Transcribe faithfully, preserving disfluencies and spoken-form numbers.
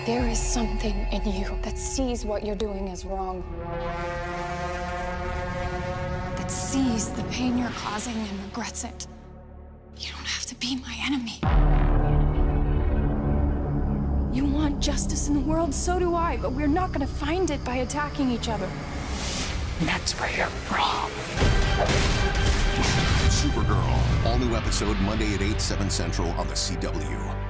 There is something in you that sees what you're doing is wrong. That sees the pain you're causing and regrets it. You don't have to be my enemy. You want justice in the world, so do I, but we're not gonna find it by attacking each other. And that's where you're wrong. Supergirl, all new episode Monday at eight, seven Central on the C W.